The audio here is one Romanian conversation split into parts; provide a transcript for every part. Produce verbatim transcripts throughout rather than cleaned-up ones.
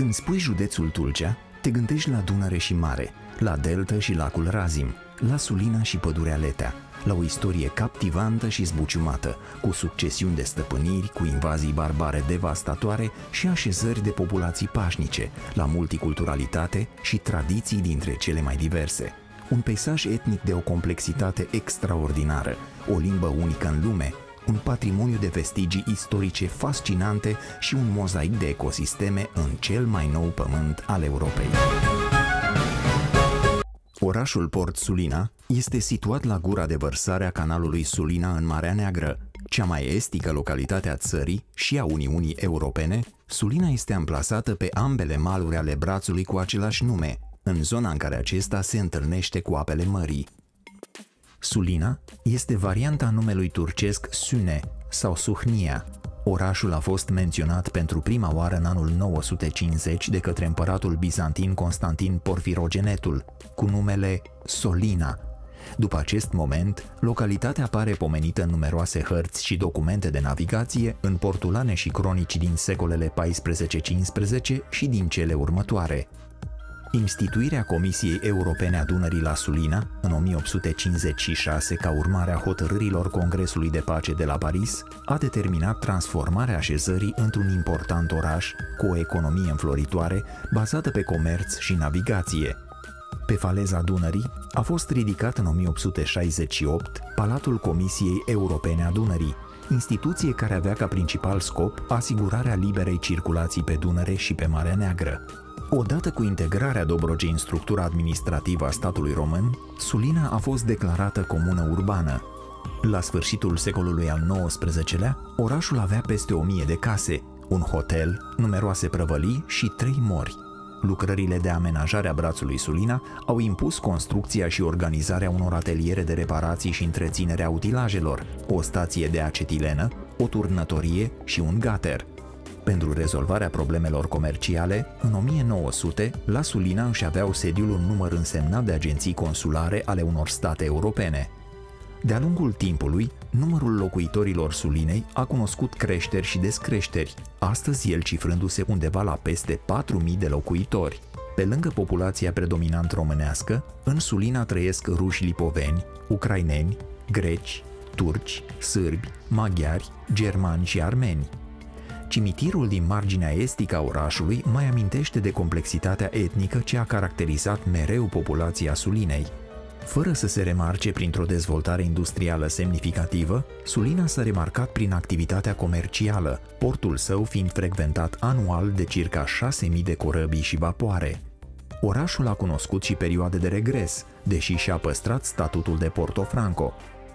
Când spui județul Tulcea, te gândești la Dunăre și mare, la deltă și lacul Razim, la Sulina și pădurea Letea, la o istorie captivantă și zbuciumată, cu succesiuni de stăpâniri, cu invazii barbare devastatoare și așezări de populații pașnice, la multiculturalitate și tradiții dintre cele mai diverse. Un peisaj etnic de o complexitate extraordinară, o limbă unică în lume, un patrimoniu de vestigii istorice fascinante și un mozaic de ecosisteme în cel mai nou pământ al Europei. Orașul Port Sulina este situat la gura de vărsare a canalului Sulina în Marea Neagră, cea mai estică localitate a țării și a Uniunii Europene. Sulina este amplasată pe ambele maluri ale brațului cu același nume, în zona în care acesta se întâlnește cu apele mării. Sulina este varianta numelui turcesc Süne sau Suhnia. Orașul a fost menționat pentru prima oară în anul nouă sute cincizeci de către împăratul bizantin Constantin Porfirogenetul, cu numele Solina. După acest moment, localitatea apare pomenită în numeroase hărți și documente de navigație, în portulane și cronici din secolele paisprezece cincisprezece și din cele următoare. Instituirea Comisiei Europene a Dunării la Sulina, în o mie opt sute cincizeci și șase, ca urmare a hotărârilor Congresului de Pace de la Paris, a determinat transformarea așezării într-un important oraș cu o economie înfloritoare bazată pe comerț și navigație. Pe faleza Dunării a fost ridicat în o mie opt sute șaizeci și opt Palatul Comisiei Europene a Dunării, instituție care avea ca principal scop asigurarea liberei circulații pe Dunăre și pe Marea Neagră. Odată cu integrarea Dobrogei în structura administrativă a statului român, Sulina a fost declarată comună urbană. La sfârșitul secolului al nouăsprezecelea, orașul avea peste o mie de case, un hotel, numeroase prăvălii și trei mori. Lucrările de amenajare a brațului Sulina au impus construcția și organizarea unor ateliere de reparații și întreținere a utilajelor, o stație de acetilenă, o turnătorie și un gater. Pentru rezolvarea problemelor comerciale, în o mie nouă sute, la Sulina își aveau sediul un număr însemnat de agenții consulare ale unor state europene. De-a lungul timpului, numărul locuitorilor Sulinei a cunoscut creșteri și descreșteri, astăzi el cifrându-se undeva la peste patru mii de locuitori. Pe lângă populația predominant românească, în Sulina trăiesc ruși lipoveni, ucraineni, greci, turci, sârbi, maghiari, germani și armeni. Cimitirul din marginea estică a orașului mai amintește de complexitatea etnică ce a caracterizat mereu populația Sulinei. Fără să se remarce printr-o dezvoltare industrială semnificativă, Sulina s-a remarcat prin activitatea comercială, portul său fiind frecventat anual de circa șase mii de corăbii și vapoare. Orașul a cunoscut și perioade de regres, deși și-a păstrat statutul de Porto Franco.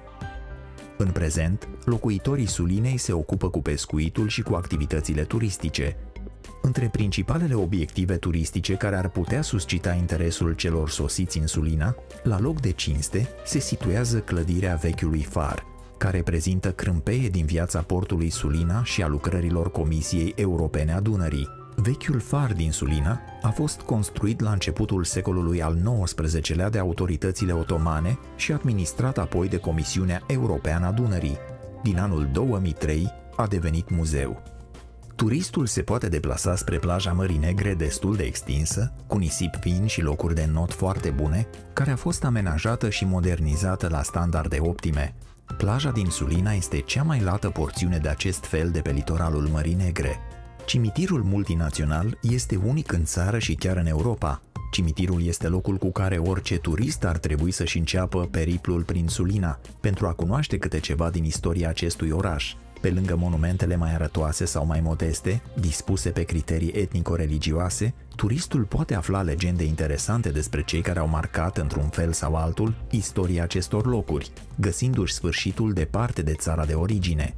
În prezent, locuitorii Sulinei se ocupă cu pescuitul și cu activitățile turistice. Între principalele obiective turistice care ar putea suscita interesul celor sosiți în Sulina, la loc de cinste se situează clădirea vechiului far, care prezintă crâmpeie din viața portului Sulina și a lucrărilor Comisiei Europene a Dunării. Vechiul far din Sulina a fost construit la începutul secolului al nouăsprezecelea de autoritățile otomane și administrat apoi de Comisiunea Europeană a Dunării. Din anul două mii trei a devenit muzeu. Turistul se poate deplasa spre plaja Mării Negre destul de extinsă, cu nisip fin și locuri de înot foarte bune, care a fost amenajată și modernizată la standarde optime. Plaja din Sulina este cea mai lată porțiune de acest fel de pe litoralul Mării Negre. Cimitirul multinațional este unic în țară și chiar în Europa. Cimitirul este locul cu care orice turist ar trebui să-și înceapă periplul prin Sulina, pentru a cunoaște câte ceva din istoria acestui oraș. Pe lângă monumentele mai arătoase sau mai modeste, dispuse pe criterii etnico-religioase, turistul poate afla legende interesante despre cei care au marcat, într-un fel sau altul, istoria acestor locuri, găsindu-și sfârșitul departe de țara de origine.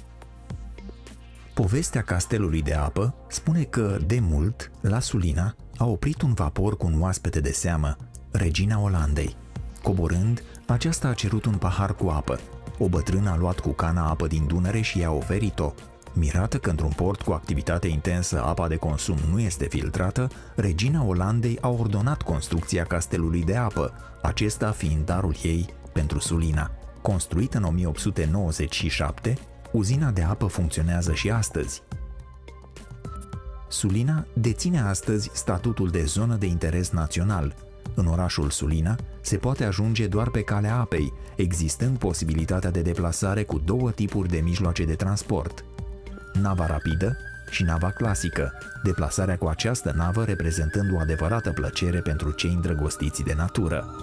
Povestea castelului de apă spune că, de mult, la Sulina a oprit un vapor cu un oaspete de seamă, regina Olandei. Coborând, aceasta a cerut un pahar cu apă. O bătrână a luat cu cana apă din Dunăre și i-a oferit-o. Mirată că într-un port cu activitate intensă apa de consum nu este filtrată, regina Olandei a ordonat construcția castelului de apă, acesta fiind darul ei pentru Sulina. Construită în o mie opt sute nouăzeci și șapte, uzina de apă funcționează și astăzi. Sulina deține astăzi statutul de zonă de interes național. În orașul Sulina se poate ajunge doar pe calea apei, existând posibilitatea de deplasare cu două tipuri de mijloace de transport: nava rapidă și nava clasică, deplasarea cu această navă reprezentând o adevărată plăcere pentru cei îndrăgostiți de natură.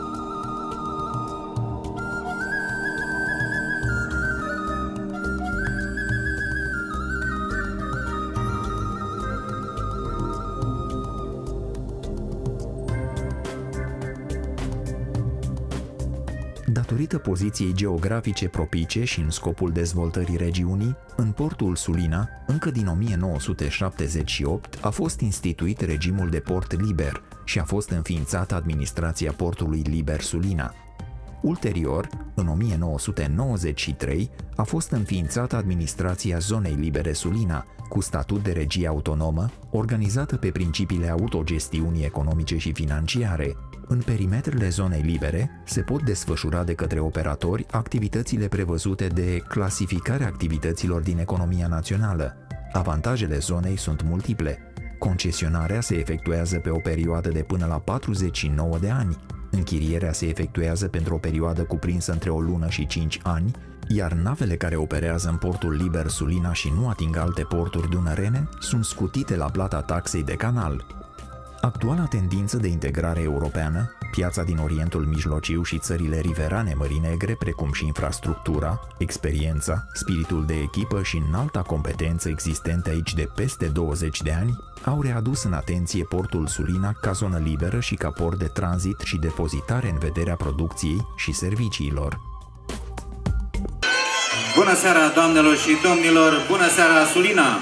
Datorită poziției geografice propice și în scopul dezvoltării regiunii, în portul Sulina, încă din o mie nouă sute șaptezeci și opt, a fost instituit regimul de port liber și a fost înființată administrația portului liber Sulina. Ulterior, în o mie nouă sute nouăzeci și trei, a fost înființată administrația zonei libere Sulina, cu statut de regie autonomă, organizată pe principiile autogestiunii economice și financiare. În perimetrele zonei libere se pot desfășura de către operatori activitățile prevăzute de clasificarea activităților din economia națională. Avantajele zonei sunt multiple. Concesionarea se efectuează pe o perioadă de până la patruzeci și nouă de ani. Închirierea se efectuează pentru o perioadă cuprinsă între o lună și cinci ani, iar navele care operează în portul liber Sulina și nu ating alte porturi dunărene sunt scutite la plata taxei de canal. Actuala tendință de integrare europeană, piața din Orientul Mijlociu și țările riverane Mării Negre, precum și infrastructura, experiența, spiritul de echipă și înalta competență existente aici de peste douăzeci de ani, au readus în atenție portul Sulina ca zonă liberă și ca port de tranzit și depozitare în vederea producției și serviciilor. Bună seara, doamnelor și domnilor! Bună seara, Sulina!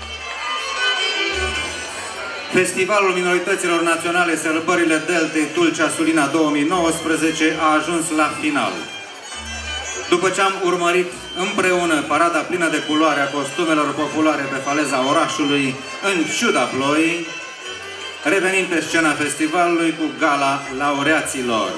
Festivalul Minorităților Naționale Sărbările Deltei Tulcea-Sulina două mii nouăsprezece a ajuns la final. După ce am urmărit împreună parada plină de culoare a costumelor populare pe faleza orașului, în ciuda ploii, revenim pe scena festivalului cu gala laureaților.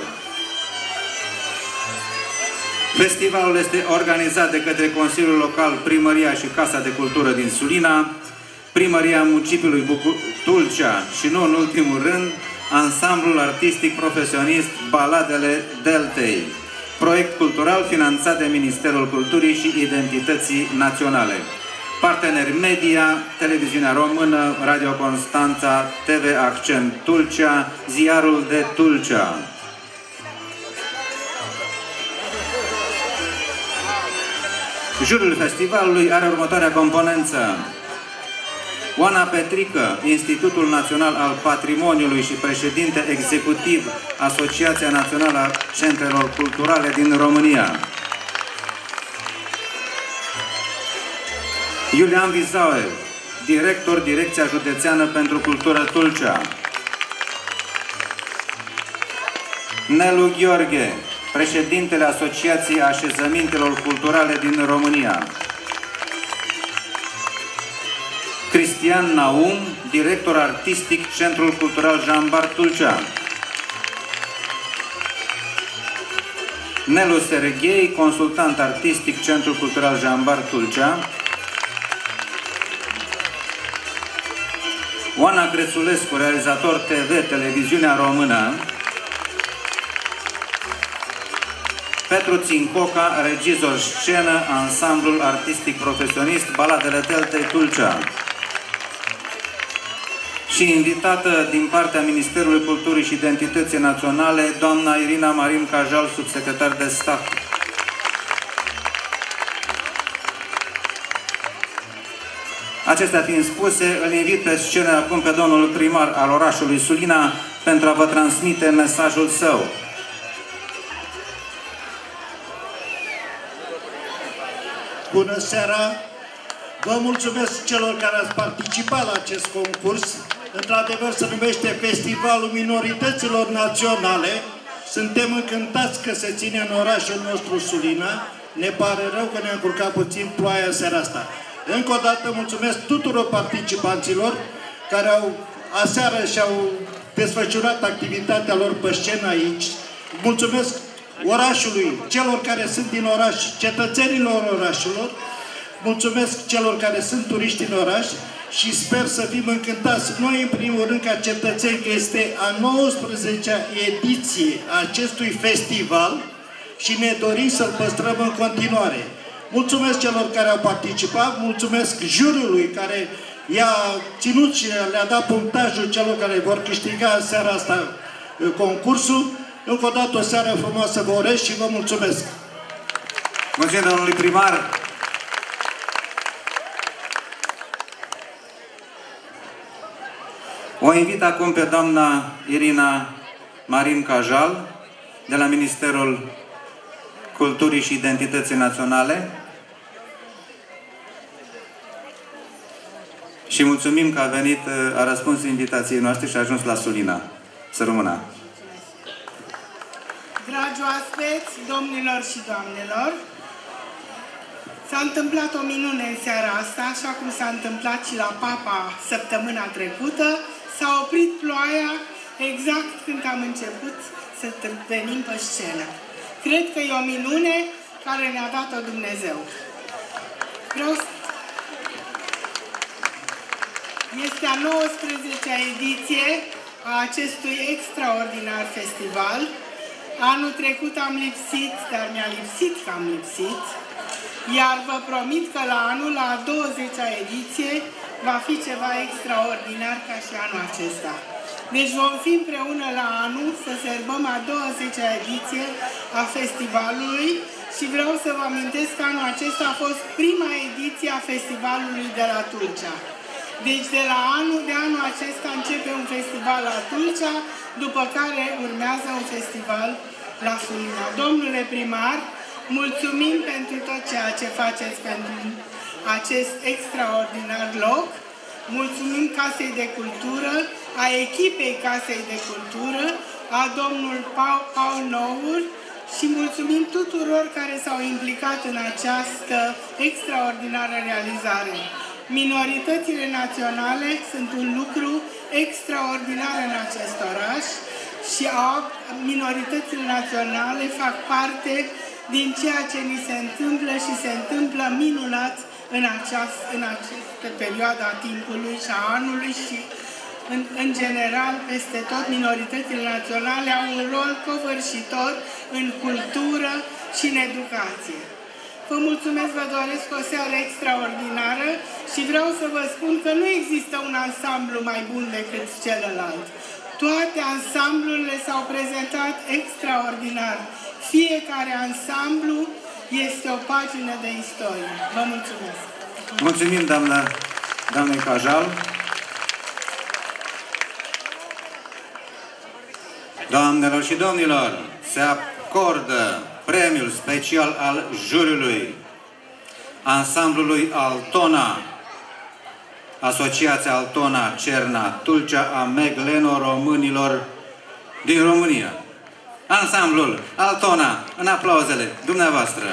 Festivalul este organizat de către Consiliul Local, Primăria și Casa de Cultură din Sulina, Primăria Municipiului Tulcea și, nu în ultimul rând, Ansamblul Artistic Profesionist Baladele Deltei, proiect cultural finanțat de Ministerul Culturii și Identității Naționale. Parteneri media, Televiziunea Română, Radio Constanța, T V Accent Tulcea, Ziarul de Tulcea. Jurul festivalului are următoarea componență: Oana Petrică, Institutul Național al Patrimoniului și președinte executiv Asociația Națională a Centrelor Culturale din România. Iulian Vizaue, director Direcția Județeană pentru Cultură Tulcea. Nelu Gheorghe, președintele Asociației Așezămintelor Culturale din România. Cristian Naum, director artistic Centrul Cultural Jambar Tulcea. Nelu Serghei, consultant artistic Centrul Cultural Jambar Tulcea. Oana Crețulescu, realizator T V, Televiziunea Română. Petru Țincoca, regizor scenă, Ansamblul Artistic Profesionist Baladele Deltei Tulcea. Și invitată din partea Ministerului Culturii și Identității Naționale, doamna Irina Marin Cajal, subsecretar de stat. Acestea fiind spuse, îl invit pe scenă acum pe domnul primar al orașului Sulina pentru a vă transmite mesajul său. Bună seara! Vă mulțumesc celor care ați participat la acest concurs. Într-adevăr se numește Festivalul Minorităților Naționale. Suntem încântați că se ține în orașul nostru Sulina. Ne pare rău că ne-a încurcat puțin ploaia în seara asta. Încă o dată mulțumesc tuturor participanților care au aseară și-au desfășurat activitatea lor pe scenă aici. Mulțumesc orașului, celor care sunt din oraș, cetățenilor orașelor. Mulțumesc celor care sunt turiști în oraș și sper să fim încântați noi, în primul rând, ca cetățeni, că este a nouăsprezecea ediție a acestui festival și ne dorim să-l păstrăm în continuare. Mulțumesc celor care au participat, mulțumesc juriului care i-a ținut și le-a dat punctajul celor care vor câștiga în seara asta concursul. Încă o dată o seară frumoasă vă urez și vă mulțumesc. Mulțumim domnului primar. O invit acum pe doamna Irina Marin Cajal de la Ministerul Culturii și Identității Naționale. Și mulțumim că a venit, a răspuns invitației noastre și a ajuns la Sulina. Să rămână. Dragi oaspeți, domnilor și doamnelor, s-a întâmplat o minune în seara asta, așa cum s-a întâmplat și la Papa săptămâna trecută. S-a oprit ploaia exact când am început să venim pe scenă. Cred că e o minune care ne-a dat-o Dumnezeu. Vreau să... Este a nouăsprezecea ediție a acestui extraordinar festival. Anul trecut am lipsit, dar mi-a lipsit că am lipsit, iar vă promit că la anul, la a douăzecea ediție, va fi ceva extraordinar ca și anul acesta. Deci vom fi împreună la anul să sărbăm a douăzecea ediție a festivalului și vreau să vă amintesc că anul acesta a fost prima ediție a festivalului de la Tulcea. Deci de la anul de anul acesta începe un festival la Tulcea, după care urmează un festival la Sulina. Domnule primar, mulțumim pentru tot ceea ce faceți pentru acest extraordinar loc. Mulțumim Casei de Cultură, a echipei Casei de Cultură, a domnul Paul Nour și mulțumim tuturor care s-au implicat în această extraordinară realizare. Minoritățile naționale sunt un lucru extraordinar în acest oraș și minoritățile naționale fac parte din ceea ce ni se întâmplă și se întâmplă minunat în, aceast, în această perioadă a timpului și a anului și în, în general peste tot minoritățile naționale au un rol covârșitor în cultură și în educație. Vă mulțumesc, vă doresc o seară extraordinară și vreau să vă spun că nu există un ansamblu mai bun decât celălalt. Toate ansamblurile s-au prezentat extraordinar. Fiecare ansamblu este o pagină de istorie. Vă mulțumesc! Mulțumim, doamna, doamnei Cajal. Doamnelor și domnilor, se acordă premiul special al juriului ansamblului Altona, Asociația Altona Cerna Tulcea a Megleno-românilor din România. Ansamblul Altona, în aplauzele dumneavoastră.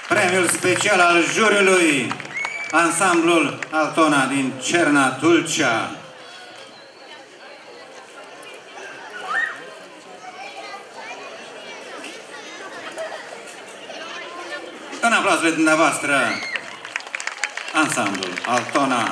Premiul special al juriului, ansamblul Altona din Cerna Tulcea. În aplausurile dumneavoastră, ansamblul Altona.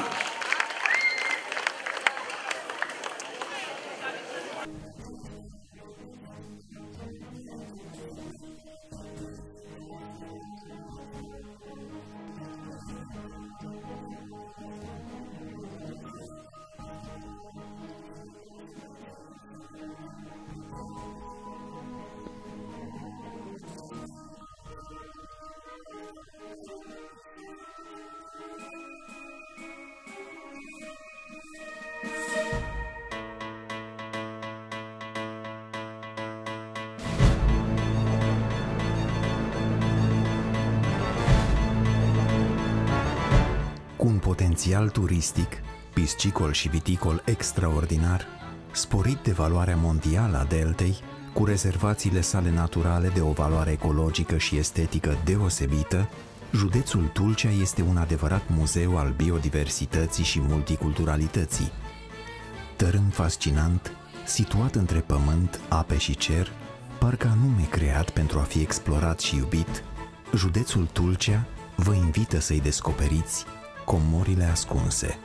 Cu un potențial turistic, piscicol și viticol extraordinar, sporit de valoarea mondială a deltei, cu rezervațiile sale naturale de o valoare ecologică și estetică deosebită, județul Tulcea este un adevărat muzeu al biodiversității și multiculturalității. Tărâm fascinant, situat între pământ, ape și cer, parcă anume creat pentru a fi explorat și iubit, județul Tulcea vă invită să-i descoperiți comorile ascunse.